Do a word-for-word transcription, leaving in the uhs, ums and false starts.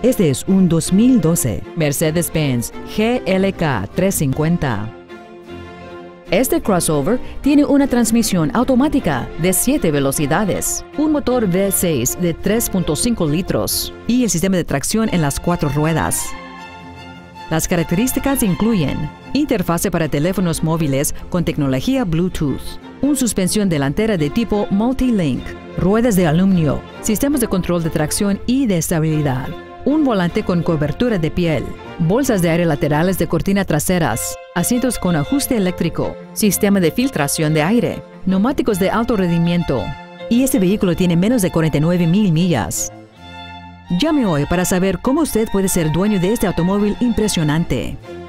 Este es un dos mil doce Mercedes-Benz G L K trescientos cincuenta. Este crossover tiene una transmisión automática de siete velocidades, un motor V seis de tres punto cinco litros y el sistema de tracción en las cuatro ruedas. Las características incluyen interfase para teléfonos móviles con tecnología Bluetooth, una suspensión delantera de tipo Multi-Link, ruedas de aluminio, sistemas de control de tracción y de estabilidad, un volante con cobertura de piel, bolsas de aire laterales de cortina traseras, asientos con ajuste eléctrico, sistema de filtración de aire, neumáticos de alto rendimiento. Y este vehículo tiene menos de cuarenta y nueve mil millas. Llame hoy para saber cómo usted puede ser dueño de este automóvil impresionante.